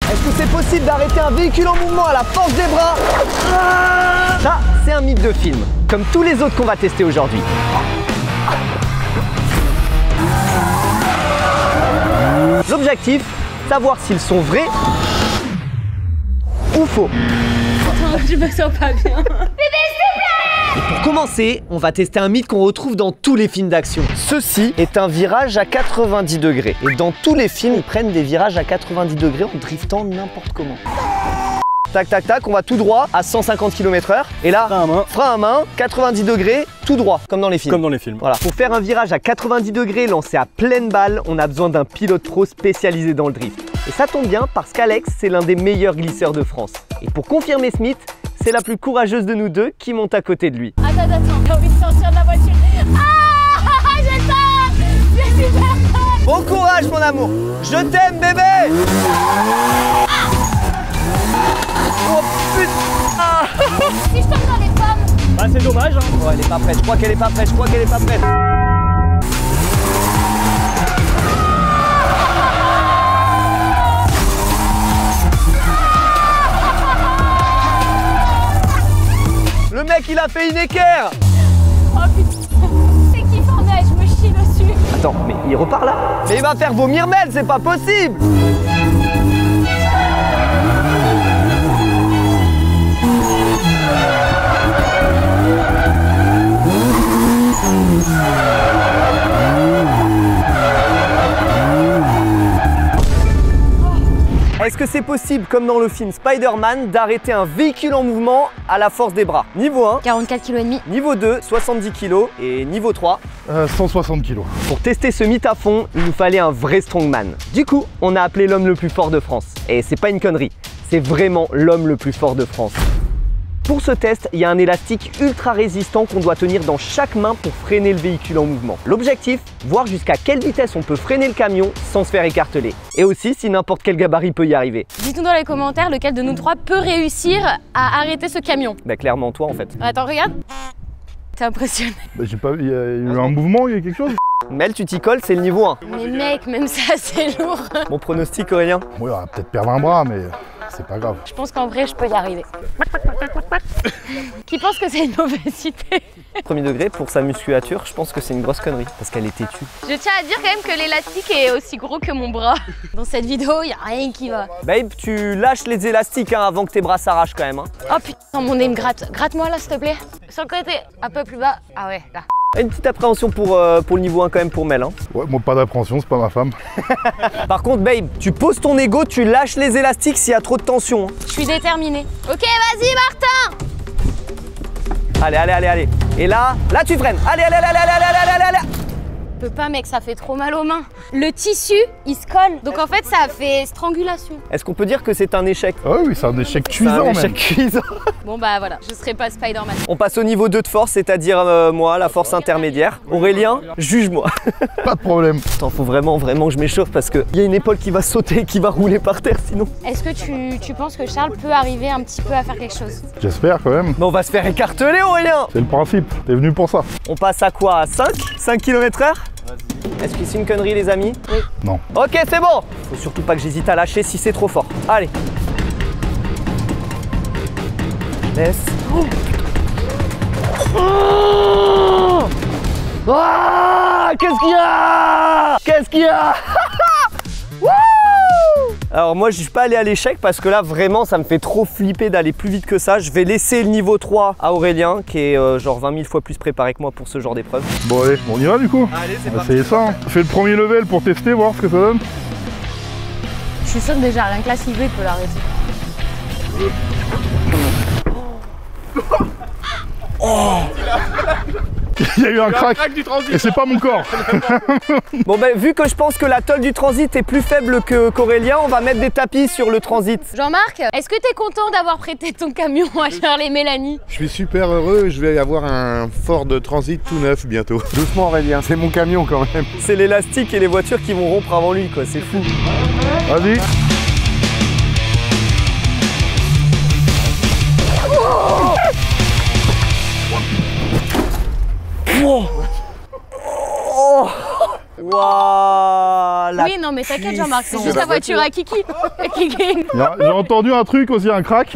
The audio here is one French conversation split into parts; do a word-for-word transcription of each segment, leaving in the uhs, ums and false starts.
Est-ce que c'est possible d'arrêter un véhicule en mouvement à la force des bras? Ça, c'est un mythe de film, comme tous les autres qu'on va tester aujourd'hui. L'objectif, savoir s'ils sont vrais ou faux. Attends, je me sens pas bien. Et pour commencer, on va tester un mythe qu'on retrouve dans tous les films d'action. Ceci est un virage à quatre-vingt-dix degrés. Et dans tous les films, ils prennent des virages à quatre-vingt-dix degrés en driftant n'importe comment. Tac, tac, tac, on va tout droit à cent cinquante kilomètres heure. Et là, frein à main, frein à main, quatre-vingt-dix degrés, tout droit, comme dans les films. Comme dans les films. Voilà. Pour faire un virage à quatre-vingt-dix degrés lancé à pleine balle, on a besoin d'un pilote pro spécialisé dans le drift. Et ça tombe bien parce qu'Alex, c'est l'un des meilleurs glisseurs de France. Et pour confirmer ce mythe, c'est la plus courageuse de nous deux qui monte à côté de lui. Attends, attends, j'ai envie de sortir de la voiture. Ah, j'ai peur. J'ai super peur. Bon courage, mon amour. Je t'aime, bébé. Oh putain. Si je tombe dans les pommes. Bah c'est dommage hein. Oh, elle est pas prête, je crois qu'elle est pas prête, je crois qu'elle est pas prête. Le mec, il a fait une équerre. Oh putain. C'est kiffant, mais je me chie dessus. Attends, mais il repart là? Mais il va faire vomir Mel, c'est pas possible. Est-ce que c'est possible, comme dans le film Spider-Man, d'arrêter un véhicule en mouvement à la force des bras? Niveau un, quarante-quatre kilos et demi. niveau deux, soixante-dix kilos et niveau trois, euh, cent soixante kilos. Pour tester ce mythe à fond, il nous fallait un vrai strongman. Du coup, on a appelé l'homme le plus fort de France. Et c'est pas une connerie, c'est vraiment l'homme le plus fort de France. Pour ce test, il y a un élastique ultra résistant qu'on doit tenir dans chaque main pour freiner le véhicule en mouvement. L'objectif, voir jusqu'à quelle vitesse on peut freiner le camion sans se faire écarteler. Et aussi si n'importe quel gabarit peut y arriver. Dites-nous dans les commentaires lequel de nous trois peut réussir à arrêter ce camion. Bah clairement toi en fait. Attends, regarde. T'es impressionné. Bah, j'ai pas, il y a eu un mouvement, il y a quelque chose. Mel, tu t'y colles, c'est le niveau un. Mais mec, même ça c'est lourd. Mon pronostic, Aurélien? Oui, on va peut-être perdre un bras, mais c'est pas grave. Je pense qu'en vrai je peux y arriver. Qui pense que c'est une mauvaise idée? Premier degré, pour sa musculature, je pense que c'est une grosse connerie, parce qu'elle est têtue. Je tiens à dire quand même que l'élastique est aussi gros que mon bras. Dans cette vidéo, il n'y a rien qui va. Babe, tu lâches les élastiques hein, avant que tes bras s'arrachent quand même. Hein. Oh putain, mon nez me gratte. Gratte-moi là, s'il te plaît. Sur le côté, un peu plus bas. Ah ouais, là. Une petite appréhension pour, euh, pour le niveau un quand même pour Mel. Hein. Ouais, moi pas d'appréhension, c'est pas ma femme. Par contre, babe, tu poses ton ego, tu lâches les élastiques s'il y a trop de tension. Hein. Je suis déterminée. Ok, vas-y, Martin. Allez, allez, allez, allez. Et là, là tu freines. Allez, allez, allez, allez, allez, allez, allez, allez. Je peux pas mec, ça fait trop mal aux mains. Le tissu, il se colle. Donc en fait, ça fait strangulation. Est-ce qu'on peut dire que c'est un échec? Ah oui, c'est un échec C'est cuisant un même. échec cuisant. Bon bah voilà, je serai pas Spider-Man. On passe au niveau deux de force, c'est-à-dire euh, moi, la force intermédiaire. Aurélien, juge-moi. Pas de problème. Attends, faut vraiment, vraiment que je m'échauffe parce qu'il y a une épaule qui va sauter, qui va rouler par terre sinon. Est-ce que tu, tu penses que Charles peut arriver un petit peu à faire quelque chose? J'espère quand même. Mais on va se faire écarteler, Aurélien. C'est le principe, t'es venu pour ça. On passe à quoi? À cinq? cinq kilomètres heure? Est-ce que c'est une connerie les amis? Oui. Non. Ok, c'est bon. Faut surtout pas que j'hésite à lâcher si c'est trop fort. Allez. Laisse. Oh. Oh. Ah, qu'est-ce qu'il y a? Qu'est-ce qu'il y a? Wouh! Alors moi je suis pas allé à l'échec parce que là vraiment ça me fait trop flipper d'aller plus vite que ça. Je vais laisser le niveau trois à Aurélien qui est euh, genre vingt mille fois plus préparé que moi pour ce genre d'épreuve. Bon allez, on y va du coup. Allez c'est On va essayer ça. Hein. Fais le premier level pour tester, voir ce que ça donne. Je suis sûre que déjà rien que là s'il veut il peut l'arrêter. Oh. Il y a eu un crack, et c'est pas mon corps. Bon ben vu que je pense que la tôle du transit est plus faible que qu'Aurélien, on va mettre des tapis sur le transit. Jean-Marc, est-ce que t'es content d'avoir prêté ton camion à Charles et Mélanie? Je suis super heureux, je vais avoir un Ford Transit tout neuf bientôt. Doucement Aurélien, c'est mon camion quand même. C'est l'élastique et les voitures qui vont rompre avant lui quoi, c'est fou. Vas-y. Oh. Oh. Wow, la Oui, non, mais t'inquiète Jean-Marc, c'est juste la voiture à Kiki. Kiki. J'ai entendu un truc aussi, un crack.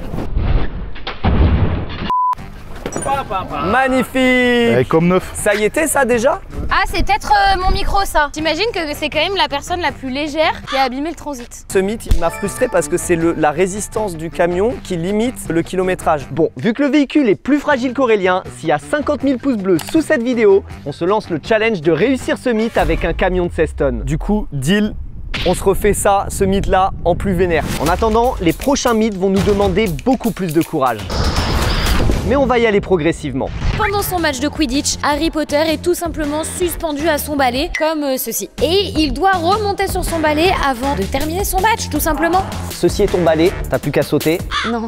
Magnifique. Et comme neuf. Ça y était ça déjà? Ah, c'est peut-être euh, mon micro ça. T'imagines que c'est quand même la personne la plus légère qui a abîmé le transit. Ce mythe, il m'a frustré parce que c'est le- la résistance du camion qui limite le kilométrage. Bon, vu que le véhicule est plus fragile qu'Aurélien, s'il y a cinquante mille pouces bleus sous cette vidéo, on se lance le challenge de réussir ce mythe avec un camion de seize tonnes. Du coup, deal. On se refait ça, ce mythe-là, en plus vénère. En attendant, les prochains mythes vont nous demander beaucoup plus de courage. Mais on va y aller progressivement. Pendant son match de Quidditch, Harry Potter est tout simplement suspendu à son balai, comme euh, ceci. Et il doit remonter sur son balai avant de terminer son match, tout simplement. Ceci est ton balai, t'as plus qu'à sauter. Non.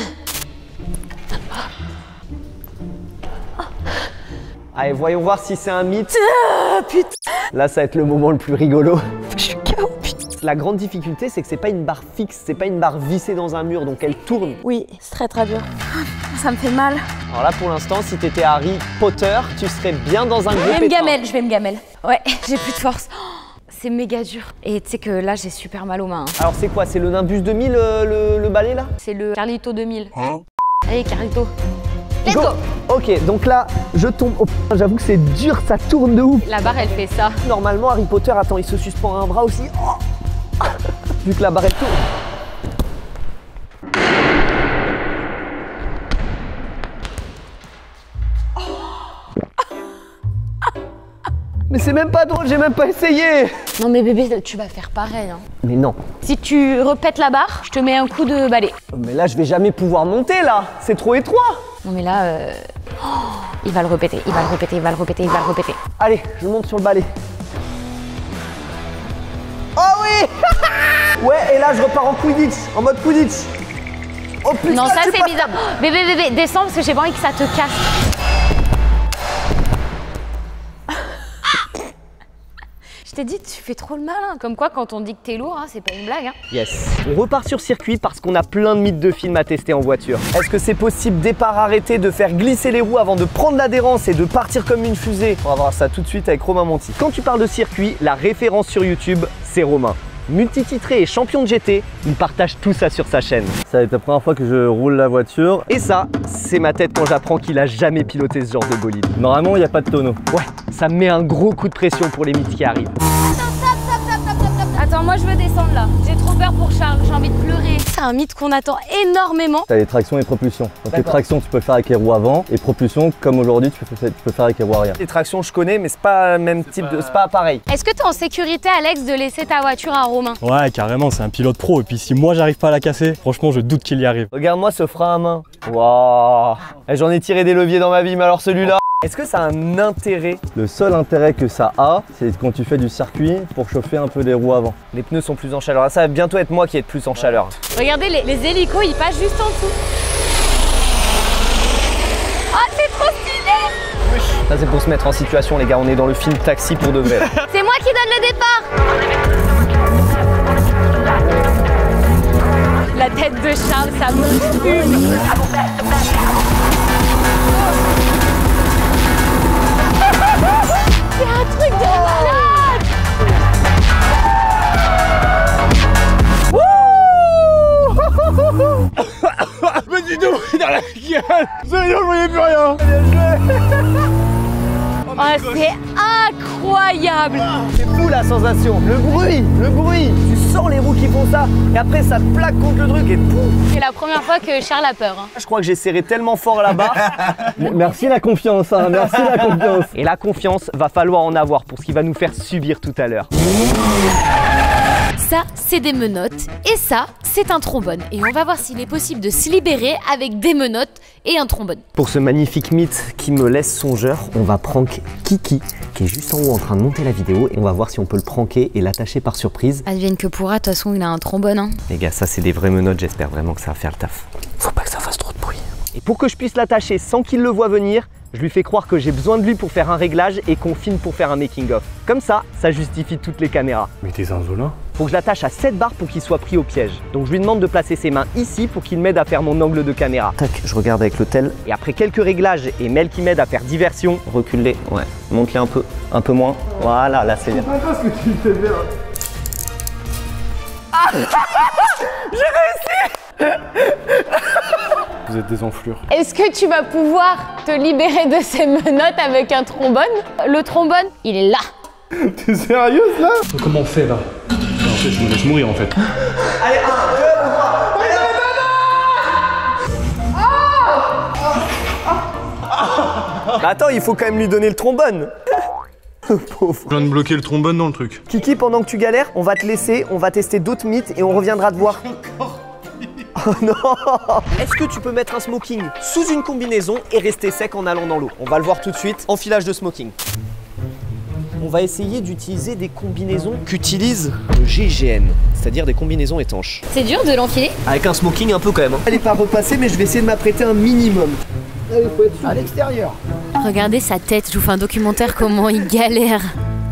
Allez, voyons voir si c'est un mythe. Ah, putain. Là, ça va être le moment le plus rigolo. Je suis K O, putain. La grande difficulté, c'est que c'est pas une barre fixe, c'est pas une barre vissée dans un mur, donc elle tourne. Oui, c'est très très dur. Ça me fait mal. Alors là, pour l'instant, si t'étais Harry Potter, tu serais bien dans un Je gros vais me pétrin. gamelle, je vais me gamelle. Ouais, j'ai plus de force. Oh, c'est méga dur. Et tu sais que là, j'ai super mal aux mains. hein. Alors c'est quoi? C'est le Nimbus deux mille, euh, le, le balai là? C'est le Carlito deux mille. Allez, Carlito. Let's Go. go. Ok, donc là, je tombe. Oh, putain, j'avoue que c'est dur, ça tourne de ouf. La barre, elle fait ça. Normalement, Harry Potter, attends, il se suspend à un bras aussi. Oh. Vu que la barre elle tourne. Mais c'est même pas drôle, j'ai même pas essayé. Non mais bébé, tu vas faire pareil. Hein. Mais non. Si tu repètes la barre, je te mets un coup de balai. Mais là, je vais jamais pouvoir monter là. C'est trop étroit. Non mais là, euh... oh, il va le répéter, il va le répéter, il va le répéter, il va le répéter. Allez, je monte sur le balai. Oh oui. Ouais, et là, je repars en Quidditch, en mode Quidditch. Oh putain, Non, ça c'est c'est pas bizarre. Oh, bébé, bébé, descends parce que j'ai pas envie que ça te casse. Je t'ai dit, tu fais trop le malin. Comme quoi, quand on dit que t'es lourd, hein, c'est pas une blague. Hein. Yes. On repart sur circuit parce qu'on a plein de mythes de films à tester en voiture. Est-ce que c'est possible, départ arrêté, de faire glisser les roues avant de prendre l'adhérence et de partir comme une fusée? On va voir ça tout de suite avec Romain Monti. Quand tu parles de circuit, la référence sur YouTube, c'est Romain. Multititré et champion de G T, il partage tout ça sur sa chaîne. Ça va être la première fois que je roule la voiture. Et ça, c'est ma tête quand j'apprends qu'il a jamais piloté ce genre de bolide. Normalement, il n'y a pas de tonneau. Ouais, ça me met un gros coup de pression pour les mythes qui arrivent. Attends, moi je veux descendre là. J'ai trop peur pour Charles, j'ai envie de pleurer. C'est un mythe qu'on attend énormément. Tu as les tractions et propulsion. Donc les D'accord. tractions, tu peux le faire avec les roues avant. Et propulsion, comme aujourd'hui, tu peux, tu peux faire avec les roues arrière. Les tractions, je connais, mais c'est pas le même type de. C'est pas pareil. Est-ce que t'es en sécurité, Alex, de laisser ta voiture à Romain? Ouais, carrément, c'est un pilote pro. Et puis si moi j'arrive pas à la casser, franchement, je doute qu'il y arrive. Regarde-moi ce frein à main. Waouh. Eh, j'en ai tiré des leviers dans ma vie, mais alors celui-là. Est-ce que ça a un intérêt? Le seul intérêt que ça a, c'est quand tu fais du circuit pour chauffer un peu les roues avant. Les pneus sont plus en chaleur. Ça va bientôt être moi qui vais être plus en chaleur. Regardez, les, les hélicos, ils passent juste en dessous. Oh, c'est trop stylé! Ça, c'est pour se mettre en situation, les gars. On est dans le film Taxi pour de vrai. C'est moi qui donne le départ! La tête de Charles, ça me fume! C'est un truc de malade! Mais dis donc, dans la gueule. Sérieux, je voyais plus rien. Oh, c'est incroyable! C'est fou la sensation. Le bruit, le bruit. Tu sens les roues qui font ça. Et après, ça plaque contre le truc et pouf. C'est la première fois que Charles a peur. Hein. Je crois que j'ai serré tellement fort là-bas. Merci la confiance, hein, merci la confiance. Et la confiance, va falloir en avoir pour ce qui va nous faire subir tout à l'heure. Ça, c'est des menottes. Et ça, c'est un trombone. Et on va voir s'il est possible de se libérer avec des menottes et un trombone. Pour ce magnifique mythe qui me laisse songeur, on va prank Kiki, qui est juste en haut en train de monter la vidéo. Et on va voir si on peut le pranker et l'attacher par surprise. Advienne que pourra, de toute façon, il a un trombone. Hein. Les gars, ça c'est des vraies menottes, j'espère vraiment que ça va faire le taf. Faut pas que ça fasse trop de bruit. Et pour que je puisse l'attacher sans qu'il le voie venir, je lui fais croire que j'ai besoin de lui pour faire un réglage et qu'on filme pour faire un making-of. Comme ça, ça justifie toutes les caméras. Mais t'es un zolin. Faut que je l'attache à cette barre pour qu'il soit pris au piège. Donc je lui demande de placer ses mains ici pour qu'il m'aide à faire mon angle de caméra. Tac, je regarde avec le tel. Et après quelques réglages et Mel qui m'aide à faire diversion, recule-les, ouais, monte-les un peu, un peu moins. Voilà, là c'est bien. Ah j'ai réussi. Vous êtes des enflures. Est-ce que tu vas pouvoir te libérer de ces menottes avec un trombone? Le trombone, il est là. T'es sérieuse là? Comment on fait là? En fait, je me laisse mourir en fait. Allez, un, deux, trois. Bah attends, il faut quand même lui donner le trombone. Pauvre. Je viens de bloquer le trombone dans le truc. Kiki, pendant que tu galères, on va te laisser, on va tester d'autres mythes et on reviendra te voir. Oh non! Est-ce que tu peux mettre un smoking sous une combinaison et rester sec en allant dans l'eau? On va le voir tout de suite. Enfilage de smoking. On va essayer d'utiliser des combinaisons qu'utilise le G I G N, c'est-à-dire des combinaisons étanches. C'est dur de l'enfiler? Avec un smoking un peu quand même. Hein. Elle est pas repassée, mais je vais essayer de m'apprêter un minimum. Allez, faut être à l'extérieur. Regardez sa tête, je vous fais un documentaire comment il galère.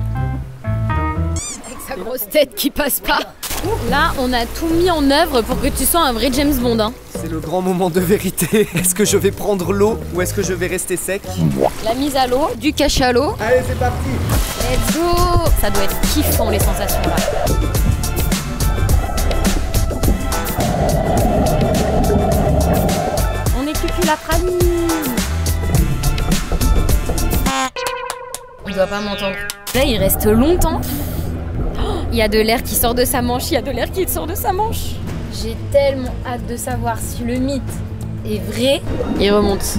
Avec sa grosse tête qui passe pas. Là, on a tout mis en œuvre pour que tu sois un vrai James Bond. Hein. C'est le grand moment de vérité. Est-ce que je vais prendre l'eau ou est-ce que je vais rester sec? La mise à l'eau, du cachalot. Allez, c'est parti. Let's go. Ça doit être kiffant les sensations là. On est cucu la praline. Il doit pas m'entendre. Là, il reste longtemps. Il y a de l'air qui sort de sa manche, il y a de l'air qui sort de sa manche. J'ai tellement hâte de savoir si le mythe est vrai. Il remonte.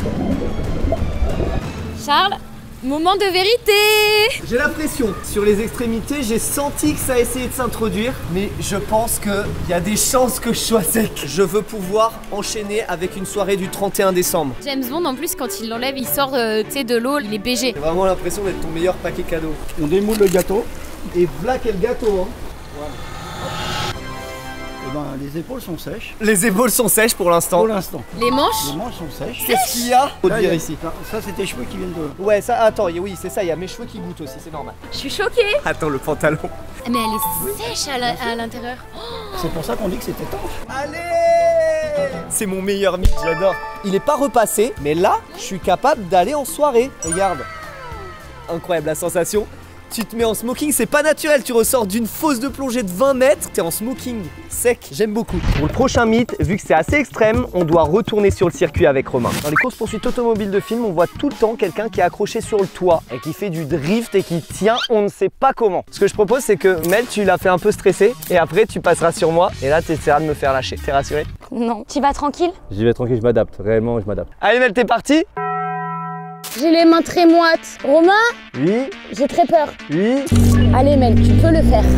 Charles, moment de vérité. J'ai la pression sur les extrémités, j'ai senti que ça a essayé de s'introduire, mais je pense qu'il y a des chances que je sois sec. Je veux pouvoir enchaîner avec une soirée du trente et un décembre. James Bond, en plus, quand il l'enlève, il sort euh, de l'eau, il est B G. J'ai vraiment l'impression d'être ton meilleur paquet cadeau. On démoule le gâteau. Et voilà quel gâteau, hein. Voilà. Et ben, les épaules sont sèches. Les épaules sont sèches pour l'instant. Pour l'instant. Les manches? Les manches sont sèches. Qu'est-ce qu'il y a? Faut Là, dire il y a- ici. Ça, ça, c'est tes cheveux qui viennent de... Ouais, ça, attends, y- oui, c'est ça, il y a mes cheveux qui goûtent aussi, c'est normal. Je suis choquée. Attends, le pantalon. Mais elle est sèche à la- à l'intérieur. C'est pour ça qu'on dit que c'est étanche. Allez! C'est mon meilleur mythe, j'adore. Il est pas repassé, mais là, je suis capable d'aller en soirée. Regarde. Incroyable la sensation. Tu te mets en smoking, c'est pas naturel, tu ressors d'une fosse de plongée de vingt mètres, t'es en smoking sec, j'aime beaucoup. Pour le prochain mythe, vu que c'est assez extrême, on doit retourner sur le circuit avec Romain. Dans les courses poursuites automobiles de film, on voit tout le temps quelqu'un qui est accroché sur le toit et qui fait du drift et qui tient, on ne sait pas comment. Ce que je propose, c'est que Mel, tu l'as fait un peu stresser et après tu passeras sur moi et là tu essaieras de me faire lâcher. T'es rassuré? Non. Tu vas tranquille? J'y vais tranquille, je m'adapte. Réellement, je m'adapte. Allez Mel, t'es parti? J'ai les mains très moites. Romain, Oui, j'ai très peur. oui. Allez Mel, tu peux le faire.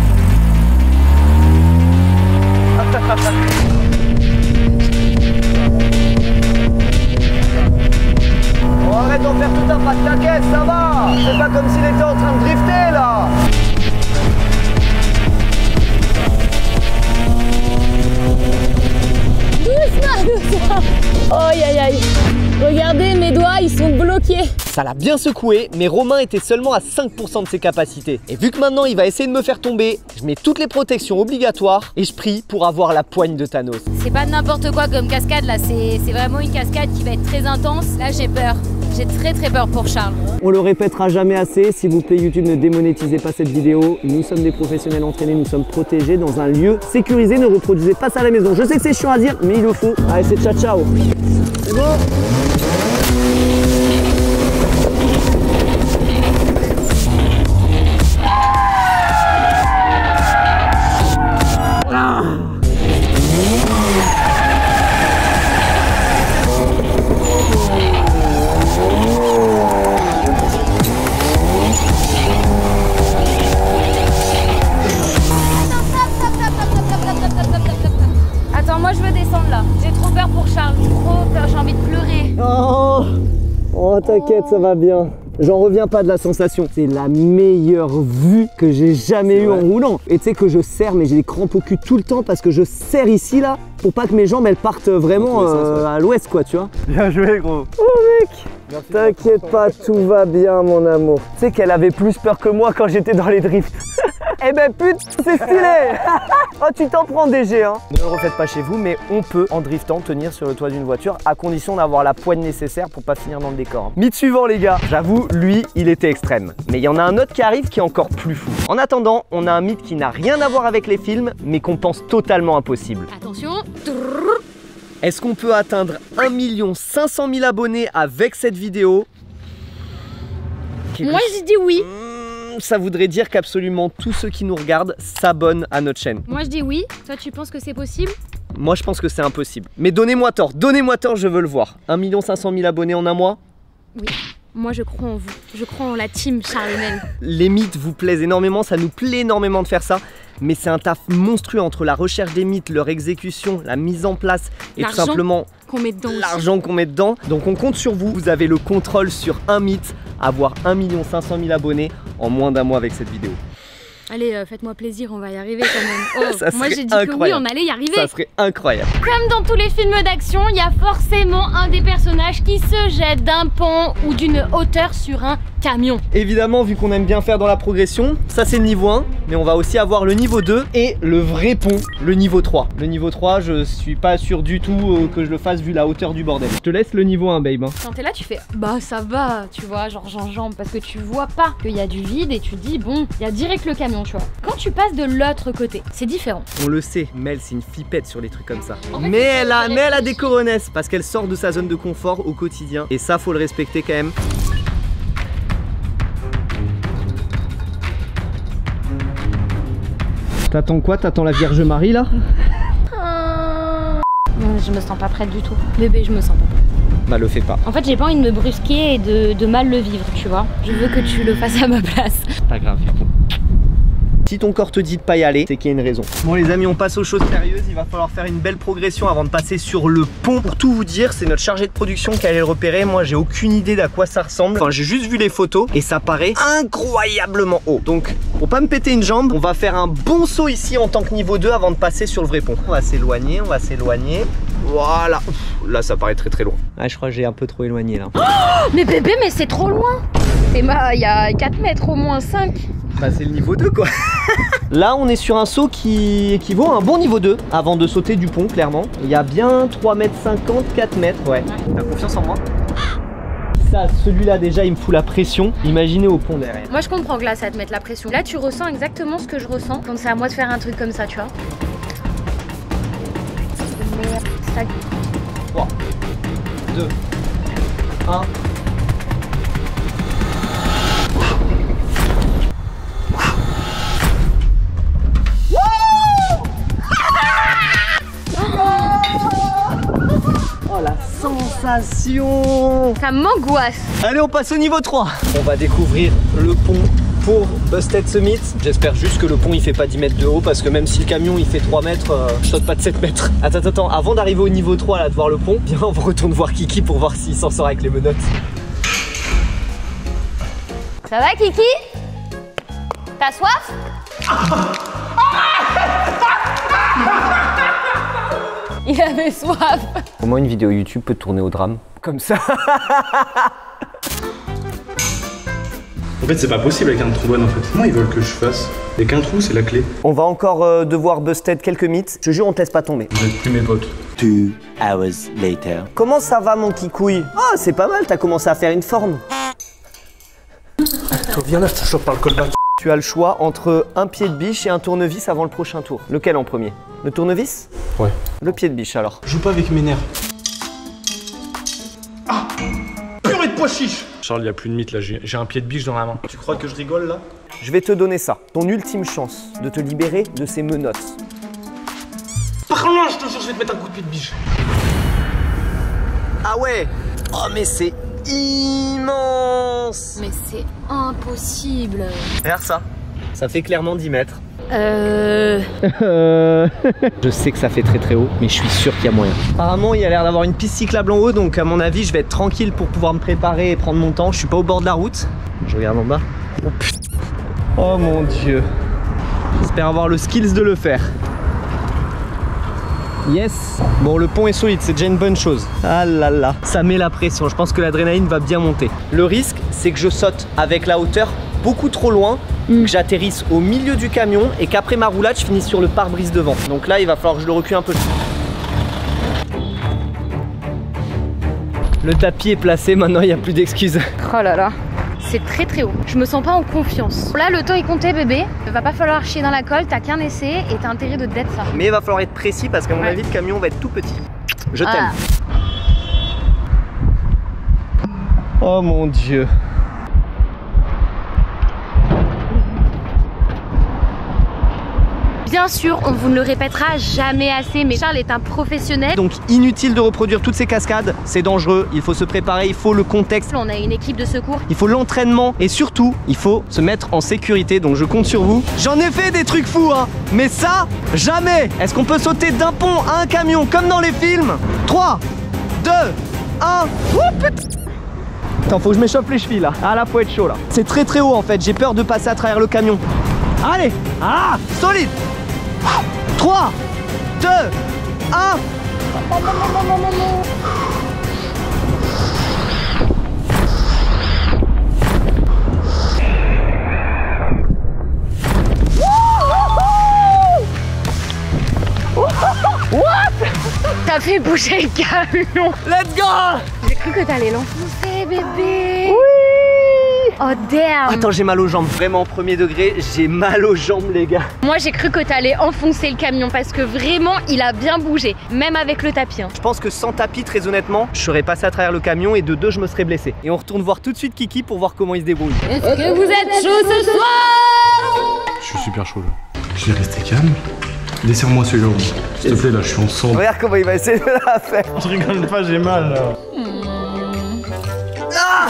Bon, arrête d'en faire tout un pas de caisse, ça va. C'est pas comme s'il était en train de drifter là. Doucement, doucement. Aïe aïe aïe. Regardez, mes doigts, ils sont bloqués. Ça l'a bien secoué, mais Romain était seulement à cinq pour cent de ses capacités. Et vu que maintenant il va essayer de me faire tomber, je mets toutes les protections obligatoires et je prie pour avoir la poigne de Thanos. C'est pas n'importe quoi comme cascade là, c'est c'est vraiment une cascade qui va être très intense. Là, j'ai peur. J'ai très très peur pour Charles. On le répétera jamais assez, s'il vous plaît YouTube, ne démonétisez pas cette vidéo. Nous sommes des professionnels entraînés, nous sommes protégés dans un lieu sécurisé, ne reproduisez pas ça à la maison. Je sais que c'est chiant à dire, mais il le faut. Allez, c'est ciao ciao. C'est bon? Attends, moi je veux descendre là. J'ai trop peur pour Charles. J'ai trop peur, j'ai envie de pleurer. Oh, oh t'inquiète, ça va bien. J'en reviens pas de la sensation. C'est la meilleure vue que j'ai jamais eue en roulant. Et tu sais que je serre, mais j'ai des crampes au cul tout le temps parce que je serre ici là pour pas que mes jambes elles partent vraiment euh, à l'ouest quoi, tu vois. Bien joué, gros. Oh mec, t'inquiète pas, tout va bien mon amour. Tu sais qu'elle avait plus peur que moi quand j'étais dans les drifts. Eh ben putain, c'est stylé. Oh, tu t'en prends D G, hein. Ne le refaites pas chez vous, mais on peut, en driftant, tenir sur le toit d'une voiture, à condition d'avoir la poigne nécessaire pour pas finir dans le décor. Mythe suivant, les gars. J'avoue, lui, il était extrême. Mais il y en a un autre qui arrive qui est encore plus fou. En attendant, on a un mythe qui n'a rien à voir avec les films, mais qu'on pense totalement impossible. Attention. Est-ce qu'on peut atteindre un million cinq cent mille abonnés avec cette vidéo? Moi, je dis oui. Mmh, ça voudrait dire qu'absolument tous ceux qui nous regardent s'abonnent à notre chaîne. Moi, je dis oui. Toi, tu penses que c'est possible? Moi, je pense que c'est impossible. Mais donnez-moi tort, donnez-moi tort, je veux le voir. un million cinq cent mille abonnés en un mois? Oui. Moi, je crois en vous. Je crois en la team Charlemagne. Les mythes vous plaisent énormément, ça nous plaît énormément de faire ça. Mais c'est un taf monstrueux entre la recherche des mythes, leur exécution, la mise en place et tout simplement qu'on met dedans l'argent qu'on met dedans. Donc on compte sur vous, vous avez le contrôle sur un mythe, avoir un million cinq cent mille abonnés en moins d'un mois avec cette vidéo. Allez, euh, faites-moi plaisir, on va y arriver quand même. Oh, Ça moi j'ai dit incroyable. que oui, on allait y arriver. Ça serait incroyable. Comme dans tous les films d'action, il y a forcément un des personnages qui se jette d'un pont ou d'une hauteur sur un camion. Évidemment, vu qu'on aime bien faire dans la progression, ça c'est le niveau un, mais on va aussi avoir le niveau deux et le vrai pont, le niveau trois. Le niveau trois, je suis pas sûr du tout que je le fasse vu la hauteur du bordel. Je te laisse le niveau un, babe. Quand t'es là, tu fais bah ça va, tu vois, genre j'enjambe parce que tu vois pas qu'il y a du vide et tu dis bon, il y a direct le camion, tu vois. Quand tu passes de l'autre côté, c'est différent. On le sait, Mel c'est une flippette sur les trucs comme ça. En fait, mais, elle a, elle mais elle a des coronesses parce qu'elle sort de sa zone de confort au quotidien et ça faut le respecter quand même. T'attends quoi? T'attends la Vierge Marie là? Non, je me sens pas prête du tout. Bébé, je me sens pas prête. Bah le fais pas. En fait, j'ai pas envie de me brusquer et de, de mal le vivre, tu vois. Je veux que tu le fasses à ma place. Pas grave. Si ton corps te dit de pas y aller, c'est qu'il y a une raison. Bon les amis, on passe aux choses sérieuses. Il va falloir faire une belle progression avant de passer sur le pont. Pour tout vous dire, c'est notre chargé de production qui allait le repérer. Moi, j'ai aucune idée d'à quoi ça ressemble. Enfin, j'ai juste vu les photos et ça paraît incroyablement haut. Donc, pour pas me péter une jambe, on va faire un bon saut ici en tant que niveau deux avant de passer sur le vrai pont. On va s'éloigner, on va s'éloigner. Voilà. Ouf, là, ça paraît très très loin. Ah, je crois que j'ai un peu trop éloigné là. Oh, mais bébé, mais c'est trop loin. C'est ma... il y a quatre mètres au moins, cinq. Bah c'est le niveau deux quoi. Là on est sur un saut qui équivaut à un bon niveau deux avant de sauter du pont clairement. Il y a bien trois mètres cinquante, quatre mètres, ouais. T'as confiance en moi? Ça, celui-là déjà il me fout la pression. Imaginez au pont derrière. Moi je comprends que là ça va te mettre la pression. Là tu ressens exactement ce que je ressens quand c'est à moi de faire un truc comme ça, tu vois. trois, deux, un. Oh la sensation! Ça m'angoisse. Allez, on passe au niveau trois. On va découvrir le pont pour Busted Summit. J'espère juste que le pont il fait pas dix mètres de haut parce que même si le camion il fait trois mètres, euh, je saute pas de sept mètres. Attends, attends, attends, avant d'arriver au niveau trois là, de voir le pont, bien on retourne voir Kiki pour voir s'il s'en sort avec les menottes. Ça va Kiki? T'as soif? Il avait soif. Comment une vidéo YouTube peut tourner au drame? Comme ça. En fait, c'est pas possible avec un trombone en fait. Comment ils veulent que je fasse? Avec un trou, c'est la clé. On va encore euh, devoir busted quelques mythes. Je te jure, on te laisse pas tomber. Vous êtes plus mes potes. Two hours later. Comment ça va, mon kikouille? Ah, c'est pas mal, t'as commencé à faire une forme. Viens là, je te chope par le callback. Tu as le choix entre un pied de biche et un tournevis avant le prochain tour. Lequel en premier? Le tournevis? Ouais. Le pied de biche alors. Joue pas avec mes nerfs. Ah! Purée de pois chiche! Charles, il y a plus de mythe là, j'ai un pied de biche dans la main. Tu crois que je rigole là? Je vais te donner ça, ton ultime chance de te libérer de ces menottes. Par loin, je te jure, je vais te mettre un coup de pied de biche. Ah ouais! Oh mais c'est immense! Mais c'est impossible. Regarde ça, ça fait clairement dix mètres. Euh... Je sais que ça fait très très haut, mais je suis sûr qu'il y a moyen. Apparemment, il y a l'air d'avoir une piste cyclable en haut, donc à mon avis, je vais être tranquille pour pouvoir me préparer et prendre mon temps. Je suis pas au bord de la route. Je regarde en bas. Oh putain. Oh mon dieu. J'espère avoir le skills de le faire. Yes. Bon, le pont est solide, c'est déjà une bonne chose. Ah là là, ça met la pression. Je pense que l'adrénaline va bien monter. Le risque, c'est que je saute avec la hauteur beaucoup trop loin mm. que j'atterrisse au milieu du camion et qu'après ma roulade, je finisse sur le pare-brise devant. Donc là, il va falloir que je le recule un peu. Le tapis est placé, maintenant il n'y a plus d'excuses. Oh là là, c'est très très haut. Je me sens pas en confiance. Là, le temps est compté, bébé. Il va pas falloir chier dans la colle, t'as qu'un essai et t'as intérêt de d'être ça. Mais il va falloir être précis parce qu'à mon ouais. avis, le camion va être tout petit. Je t'aime. Ah. Oh mon Dieu. Bien sûr, on vous ne le répétera jamais assez, mais Charles est un professionnel. Donc inutile de reproduire toutes ces cascades, c'est dangereux, il faut se préparer, il faut le contexte. On a une équipe de secours. Il faut l'entraînement et surtout, il faut se mettre en sécurité, donc je compte sur vous. J'en ai fait des trucs fous, hein, mais ça, jamais. Est-ce qu'on peut sauter d'un pont à un camion comme dans les films? Trois, deux, un. Oh putain. Attends, faut que je m'échauffe les chevilles là. Ah là, faut être chaud là. C'est très très haut en fait, j'ai peur de passer à travers le camion. Allez, ah, solide. trois, deux, un. What? T'as fait bouger le camion. Let's go. J'ai cru que t'allais l'enfoncer, bébé. Oui. Oh damn. Attends, j'ai mal aux jambes, vraiment premier degré, j'ai mal aux jambes les gars. Moi j'ai cru que t'allais enfoncer le camion parce que vraiment il a bien bougé, même avec le tapis hein. Je pense que sans tapis, très honnêtement, je serais passé à travers le camion et de deux je me serais blessé. Et on retourne voir tout de suite Kiki pour voir comment il se débrouille. Est-ce que vous êtes chaud ce soir? Je suis super chaud là. Je vais rester calme. Desserre-moi celui-là, s'il te plaît, là je suis en sang. Regarde comment il va essayer de la faire. Je rigole pas, j'ai mal là. Hmm. Ah.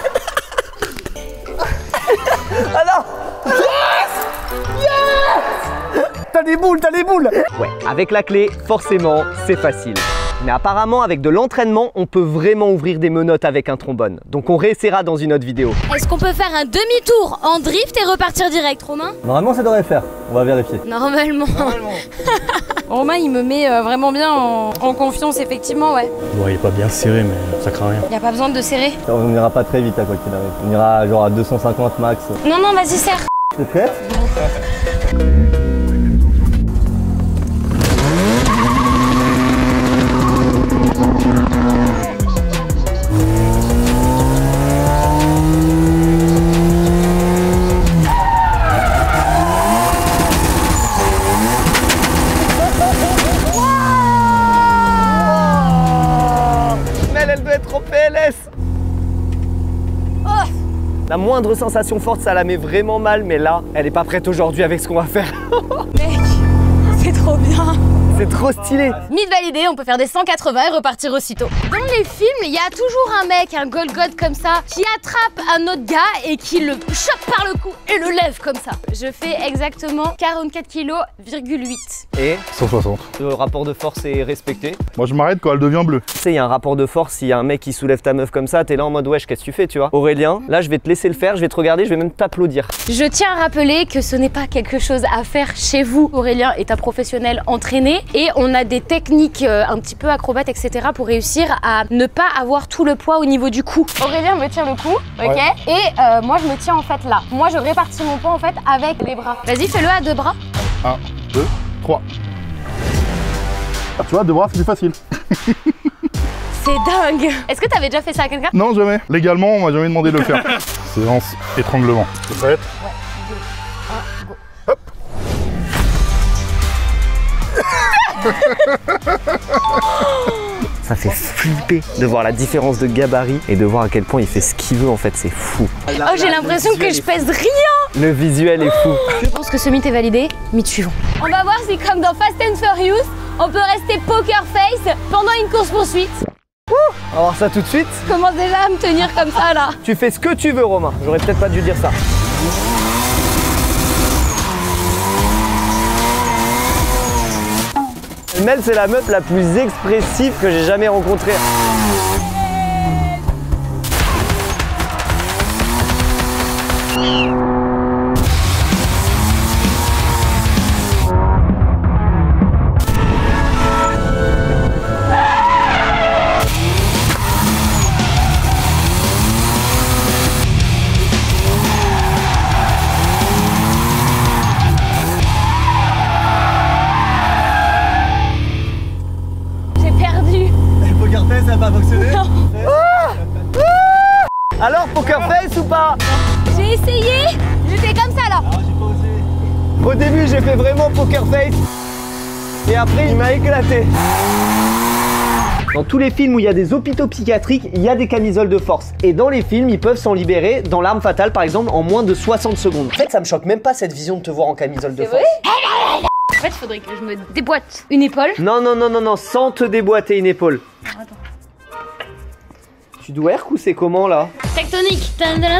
Alors yes, yes. T'as des boules, t'as des boules. Ouais, avec la clé, forcément, c'est facile. Mais apparemment, avec de l'entraînement, on peut vraiment ouvrir des menottes avec un trombone. Donc on réessayera dans une autre vidéo. Est-ce qu'on peut faire un demi-tour en drift et repartir direct, Romain? Normalement, ça devrait faire. On va vérifier. Normalement. Normalement. Romain, il me met euh, vraiment bien en, en confiance, effectivement, ouais. Ouais, il est pas bien serré, mais ça craint rien. Y a pas besoin de serrer. On n'ira pas très vite à quoi qu'il arrive. On ira genre à deux cent cinquante max. Non, non, vas-y, serre. T'es prêt? La moindre sensation forte, ça la met vraiment mal, mais là, elle est pas prête aujourd'hui avec ce qu'on va faire. Mec, c'est trop bien. C'est trop stylé. Mythe validé, on peut faire des cent quatre-vingts et repartir aussitôt. Dans les films, il y a toujours un mec, un Golgoth comme ça, qui attrape un autre gars et qui le chope par le cou et le lève comme ça. Je fais exactement quarante-quatre virgule huit kilos. Et cent soixante. Le rapport de force est respecté. Moi je m'arrête quand elle devient bleue. Tu sais, il y a un rapport de force, s'il y a un mec qui soulève ta meuf comme ça, t'es là en mode wesh, qu'est-ce que tu fais, tu vois? Aurélien, là je vais te laisser le faire, je vais te regarder, je vais même t'applaudir. Je tiens à rappeler que ce n'est pas quelque chose à faire chez vous. Aurélien est un professionnel entraîné et on a des techniques euh, un petit peu acrobates, et cetera pour réussir à ne pas avoir tout le poids au niveau du cou. Aurélien me tient le cou, ok, ouais. Et euh, moi je me tiens en fait là. Moi je répartis mon poids en fait avec les bras. Vas-y, fais-le à deux bras. un, deux, trois. Tu vois, deux bras c'est plus facile. C'est dingue. Est-ce que t'avais déjà fait ça à quelqu'un? Non, jamais. Légalement, on m'a jamais demandé de le faire. Séance étranglement. T'es prête? Ouais, deux, un, go. Hop. Ça fait flipper de voir la différence de gabarit et de voir à quel point il fait ce qu'il veut en fait, c'est fou. Oh, j'ai l'impression que je pèse rien. Le visuel est fou. Je pense que ce mythe est validé. Mythe suivant. On va voir si comme dans Fast and Furious, on peut rester poker face pendant une course poursuite. On va voir ça tout de suite. Commence déjà à me tenir comme ça là. Tu fais ce que tu veux Romain, j'aurais peut-être pas dû dire ça. Mel, c'est la meuf la plus expressive que j'ai jamais rencontrée. ça a pas fonctionné? Ah ah Alors, poker face ou pas? J'ai essayé, j'étais comme ça là. Au début, j'ai fait vraiment poker face. Et après, il m'a éclaté. Dans tous les films où il y a des hôpitaux psychiatriques, il y a des camisoles de force. Et dans les films, ils peuvent s'en libérer, dans L'Arme Fatale par exemple, en moins de soixante secondes. En fait, ça me choque même pas cette vision de te voir en camisole de force. En fait, il faudrait que je me déboîte une épaule. Non, non, non, non, non, sans te déboîter une épaule. Attends. Tu dois ou c'est comment là? Tectonique.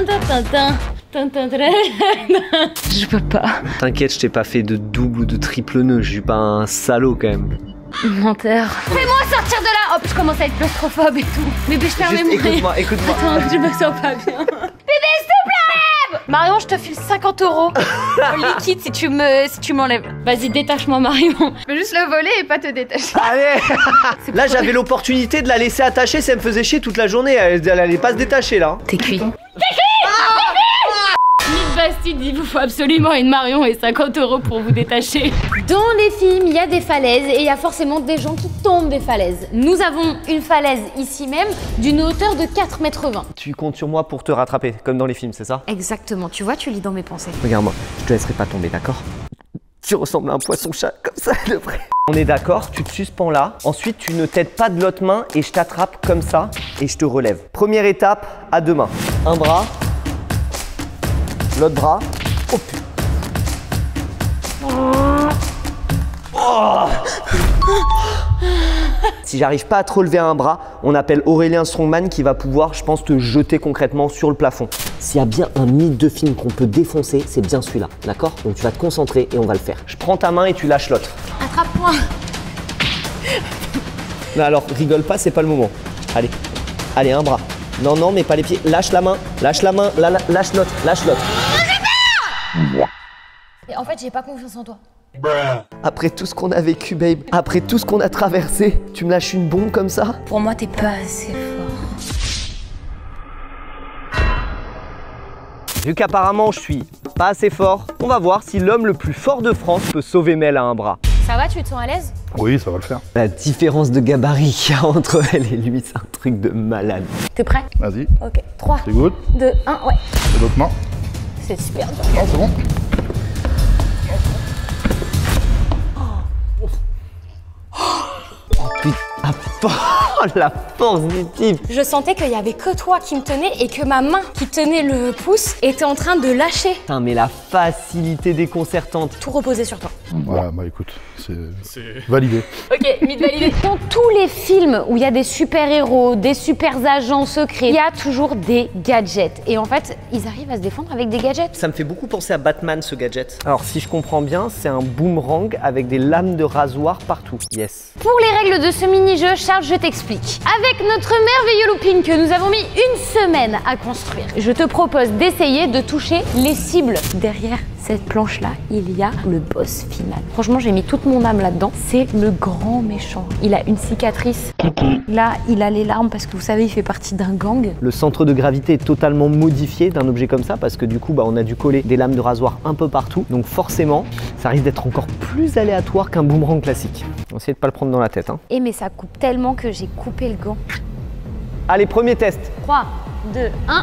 Je peux pas. T'inquiète, je t'ai pas fait de double ou de triple nœud, je suis pas un salaud quand même. Menteur. Fais-moi sortir de là. Hop, je commence à être claustrophobe et tout. Bébé, je perds mes moyens. Écoute-moi, écoute-moi. Attends, je me sens pas bien. Bébé, s'il te plaît. Marion, je te file cinquante euros au liquide si tu me, si tu m'enlèves. Vas-y, détache-moi, Marion. Je peux juste le voler et pas te détacher. Allez. Là, j'avais l'opportunité de la laisser attachée, ça me faisait chier toute la journée. Elle, elle allait pas se détacher là. T'es cuit. T'es cuit. Ah Bastide, il vous faut absolument une Marion et cinquante euros pour vous détacher. Dans les films, il y a des falaises et il y a forcément des gens qui tombent des falaises. Nous avons une falaise ici même d'une hauteur de quatre mètres vingt. Tu comptes sur moi pour te rattraper, comme dans les films, c'est ça? Exactement, tu vois, tu lis dans mes pensées. Regarde-moi, je te laisserai pas tomber, d'accord? Tu ressembles à un poisson-chat, comme ça, de vrai. On est d'accord, tu te suspends là. Ensuite, tu ne t'aides pas de l'autre main et je t'attrape comme ça et je te relève. Première étape, à deux mains. Un bras. L'autre bras. Oh putain. Oh. Si j'arrive pas à te relever un bras, on appelle Aurélien Strongman qui va pouvoir, je pense, te jeter concrètement sur le plafond. S'il y a bien un mythe de film qu'on peut défoncer, c'est bien celui-là, d'accord? Donc tu vas te concentrer et on va le faire. Je prends ta main et tu lâches l'autre. Attrape-moi. Non, alors rigole pas, c'est pas le moment. Allez, allez, un bras. Non, non, mais pas les pieds. Lâche la main, lâche la main, la, la, lâche l'autre, lâche l'autre. Et en fait, j'ai pas confiance en toi. Après tout ce qu'on a vécu, babe, après tout ce qu'on a traversé, tu me lâches une bombe comme ça? Pour moi, t'es pas assez fort. Vu qu'apparemment je suis pas assez fort, on va voir si l'homme le plus fort de France peut sauver Mel à un bras. Ça va, tu te sens à l'aise? Oui, ça va le faire. La différence de gabarit qu'il y a entre elle et lui, c'est un truc de malade. T'es prêt? Vas-y. Ok, trois, C'est good. deux, un, ouais. C'est l'autre main. C'est super dur. Non, c'est bon. Putain, la force, la force du type. Je sentais qu'il y avait que toi qui me tenais et que ma main qui tenait le pouce était en train de lâcher. Putain, mais la facilité déconcertante. Tout reposait sur toi. Voilà, bah écoute, c'est validé. Ok, mythe validé. Dans tous les films où il y a des super-héros, des super-agents secrets, il y a toujours des gadgets. Et en fait, ils arrivent à se défendre avec des gadgets. Ça me fait beaucoup penser à Batman, ce gadget. Alors, si je comprends bien, c'est un boomerang avec des lames de rasoir partout. Yes. Pour les règles de ce mini-jeu, Charles, je t'explique. Avec notre merveilleux looping que nous avons mis une semaine à construire, je te propose d'essayer de toucher les cibles. Derrière cette planche-là, il y a le boss final. Franchement, j'ai mis toute mon âme là-dedans. C'est le grand méchant. Il a une cicatrice. Là, il a les larmes parce que vous savez, il fait partie d'un gang. Le centre de gravité est totalement modifié d'un objet comme ça parce que du coup, bah, on a dû coller des lames de rasoir un peu partout. Donc forcément, ça risque d'être encore plus aléatoire qu'un boomerang classique. On va essayer de pas le prendre dans la tête. Hein. Et mais ça coupe tellement que j'ai coupé le gant. Allez, premier test. trois, deux, un.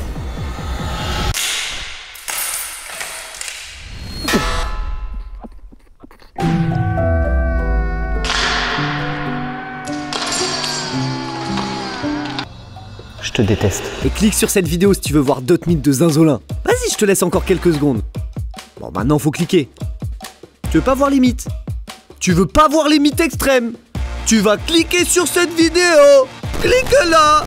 Je te déteste. Et clique sur cette vidéo si tu veux voir d'autres mythes de Zinzolin. Vas-y, je te laisse encore quelques secondes. Bon, maintenant, faut cliquer. Tu veux pas voir les mythes? Tu veux pas voir les mythes extrêmes? Tu vas cliquer sur cette vidéo. Clique là.